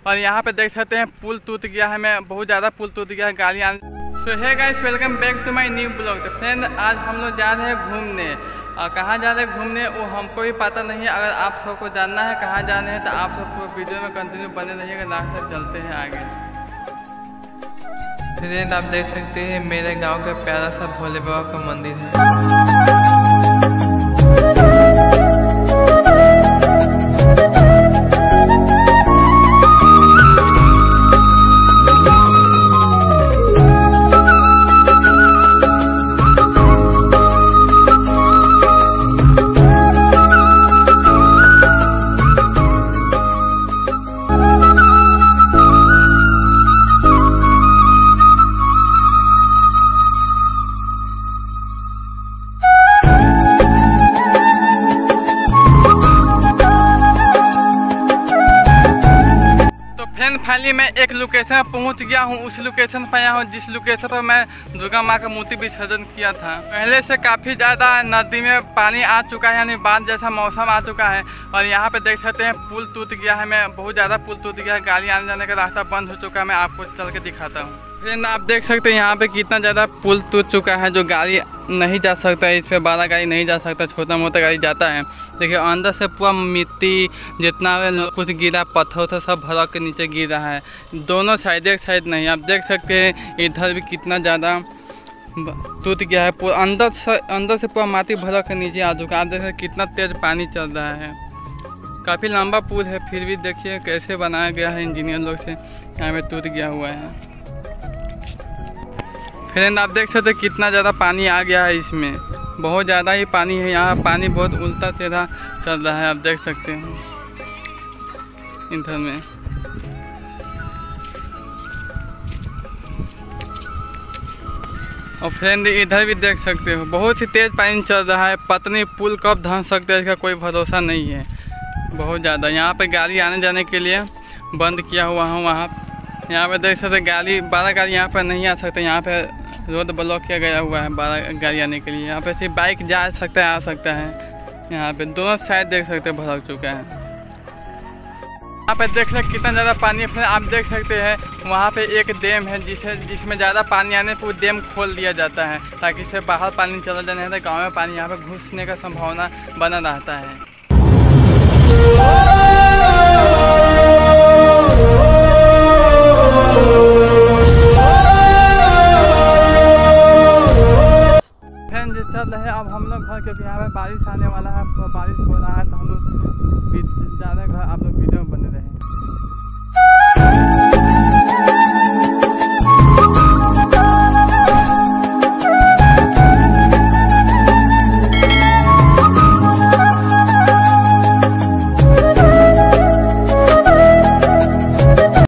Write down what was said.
और यहाँ पे देख सकते हैं पुल टूट गया है, मैं बहुत ज़्यादा पुल टूट गया है गाड़ी आने। So hey guys, welcome back to my new blog. तो फ्रेंड, आज हम लोग जा रहे हैं घूमने, और कहाँ जा रहे हैं घूमने वो हमको भी पता नहीं है। अगर आप सबको जानना है कहाँ जाना है तो आप सब पूरे वीडियो में कंटिन्यू बने रहिएगा, लास्ट तक चलते हैं आगे। फ्रेंड, आप देख सकते हैं मेरे गांव का प्यारा सा भोले बाबा का मंदिर है। फाइनली मैं एक लोकेशन पर पहुंच गया हूं। उस लोकेशन पर आया हूं जिस लोकेशन पर मैं दुर्गा माँ का मूर्ति विसर्जन किया था। पहले से काफ़ी ज़्यादा नदी में पानी आ चुका है, यानी बाढ़ जैसा मौसम आ चुका है। और यहाँ पे देख सकते हैं पुल टूट गया है, मैं बहुत ज़्यादा पुल टूट गया है, गाड़ी आने जाने का रास्ता बंद हो चुका है। मैं आपको चल के दिखाता हूँ। फ्रेंड, आप देख सकते हैं यहाँ पे कितना ज़्यादा पुल टूट चुका है, जो गाड़ी नहीं जा सकता है। इस पर बड़ा गाड़ी नहीं जा सकता, छोटा मोटा गाड़ी जाता है। देखिए अंदर से पूरा मिट्टी जितना कुछ गिरा, पत्थर उथर सब भरा के नीचे गिर रहा है। दोनों साइड, एक साइड नहीं। आप देख सकते हैं इधर भी कितना ज़्यादा टूट गया है। पूरा अंदर से पूरा माटी भरा के नीचे आ चुका है। आप देख सकते कितना तेज पानी चल रहा है। काफ़ी लंबा पुल है, फिर भी देखिए कैसे बनाया गया है इंजीनियर लोग से। यहाँ पे टूट गया हुआ है। फ्रेंड, आप देख सकते हैं कितना ज़्यादा पानी आ गया है, इसमें बहुत ज़्यादा ही पानी है। यहाँ पानी बहुत उल्टा सीधा चल रहा है, आप देख सकते हैं इधर में। और फ्रेंड, इधर भी देख सकते हो बहुत ही तेज़ पानी चल रहा है। पत्नी पुल कब धंस सकते हैं इसका कोई भरोसा नहीं है, बहुत ज़्यादा। यहाँ पे गाड़ी आने जाने के लिए बंद किया हुआ हूँ। यहाँ पे देख सकते गाड़ी, बड़ा गाड़ी यहाँ पर नहीं आ सकता। यहाँ पे रोड ब्लॉक किया गया हुआ है बड़ा गाड़ी आने के लिए। यहाँ पे सिर्फ बाइक जा सकता है, आ सकता है। यहाँ पे दोनों साइड देख सकते हैं भड़क चुका है। यहाँ पे देख सकते कितना ज़्यादा पानी है। फिर आप देख सकते हैं वहाँ पे एक डैम है जिसमें ज़्यादा पानी आने पर वो डैम खोल दिया जाता है, ताकि इससे बाहर पानी चला जाने तो गाँव में पानी यहाँ पे घुसने का संभावना बना रहता है। चल रहे अब हम लोग घर, क्योंकि यहाँ पे बारिश